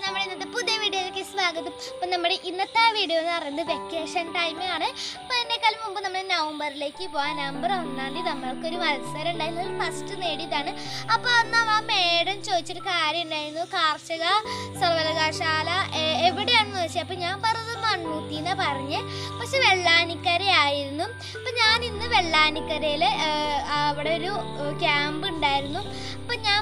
നമ്മുടെ ഇന്നത്തെ പുതിയ വീഡിയോയിലേക്ക് സ്വാഗതം. അപ്പോൾ നമ്മുടെ ഇന്നത്തെ വീഡിയോ എന്ന് പറയുന്നത് വെക്കേഷൻ ടൈമാണ്. അപ്പോൾ അതിനേക്കാൾ മുമ്പ് നമ്മൾ നവംബറിലേക്ക് പോകാൻ. നവംബർ 1-ാം തീയതി നമ്മൾക്കൊരു മത്സരം ഉണ്ടായിരുന്നു, ഫസ്റ്റ് നേടിയതാണ്. അപ്പോൾ അന്ന് ആ മേഡം ചോദിച്ചൊരു കാര്യം ഉണ്ടായിരുന്നു, കാർഷിക സർവകലാശാല എവിടെയാണെന്ന് ചോദിച്ചത്. അപ്പോൾ ഞാൻ പറഞ്ഞത് മണ്ണൂത്തി എന്നാണ് പറഞ്ഞ്, പക്ഷെ വെള്ളാനിക്കരയായിരുന്നു. അപ്പോൾ ഞാൻ ഇന്ന് വെള്ളാനിക്കരയിൽ അവിടെ ഒരു ക്യാമ്പ് ഉണ്ടായിരുന്നു. അപ്പം ഞാൻ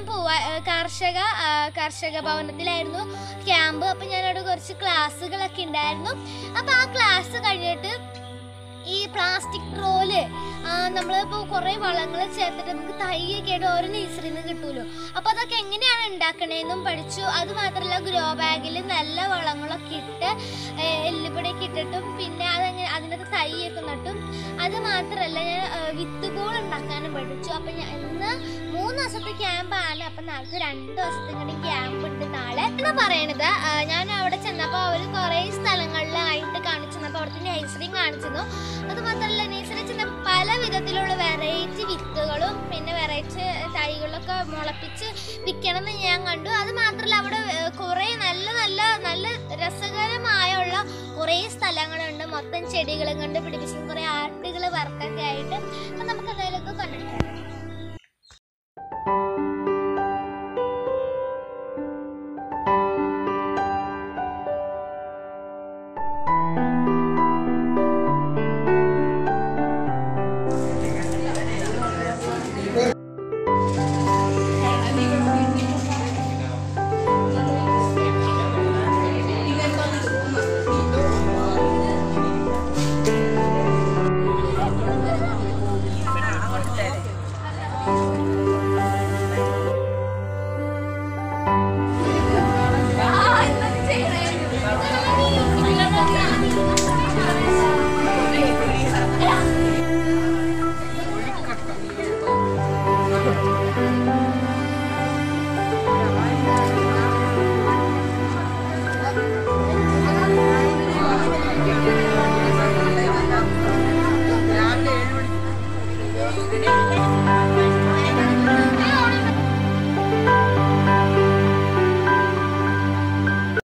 കർഷക ഭവനത്തിലായിരുന്നു ക്യാമ്പ്. അപ്പം ഞാനവിടെ കുറച്ച് ക്ലാസ്സുകളൊക്കെ ഉണ്ടായിരുന്നു. അപ്പം ആ ക്ലാസ് കഴിഞ്ഞിട്ട് ഈ പ്ലാസ്റ്റിക് റോല് നമ്മളിപ്പോൾ കുറേ വളങ്ങൾ ചേർത്തിട്ട് നമുക്ക് തൈയൊക്കെ ആയിട്ട് ഓരോ നഴ്സറിയിൽ നിന്ന് കിട്ടുമല്ലോ. അപ്പോൾ അതൊക്കെ എങ്ങനെയാണ് ഉണ്ടാക്കണേന്നും പഠിച്ചു. അതുമാത്രമല്ല ഗ്രോ ബാഗിൽ നല്ല വളങ്ങളൊക്കെ ഇട്ട് എല്ലുപൊടിയൊക്കെ ഇട്ടിട്ടും പിന്നെ അതിനകത്ത് തൈയൊക്കെ നട്ടും. അത് മാത്രമല്ല ഞാൻ വിത്തുകൾ ഉണ്ടാക്കാനും പഠിച്ചു. അപ്പം ഞാൻ ഇന്ന് 3 ദിവസത്തെ ക്യാമ്പാണ്. അപ്പം നാളത്തെ 2 ദിവസത്തെ കൂടി ക്യാമ്പ് ഉണ്ട് നാളെ എന്നാ പറയണത്. ഞാൻ അവിടെ ചെന്നപ്പോൾ അവർ കുറേ സ്ഥലങ്ങളിലായിട്ട് കാണിച്ചു തന്നപ്പോൾ അവിടുത്തെ നഴ്സറിയും കാണിച്ചിരുന്നു. അത് മാത്രമല്ല നഴ്സറി ചെന്നപ്പോൾ പല വിധത്തിലുള്ള വെറൈറ്റി വിത്തുകളും പിന്നെ വെറൈറ്റി തൈകളൊക്കെ മുളപ്പിച്ച് വിൽക്കണമെന്ന് ഞാൻ കണ്ടു. അത് മാത്രമല്ല അവിടെ കുറേ നല്ല രസകരമായുള്ള കുറേ സ്ഥലങ്ങളുണ്ട്. മൊത്തം ചെടികളും കണ്ട് പിടിപ്പിച്ചും കുറേ ആർട്ടുകൾ വർക്കൊക്കെ ആയിട്ട്. അപ്പം നമുക്ക് അതിലൊക്കെ കണ്ടിട്ടുണ്ട്.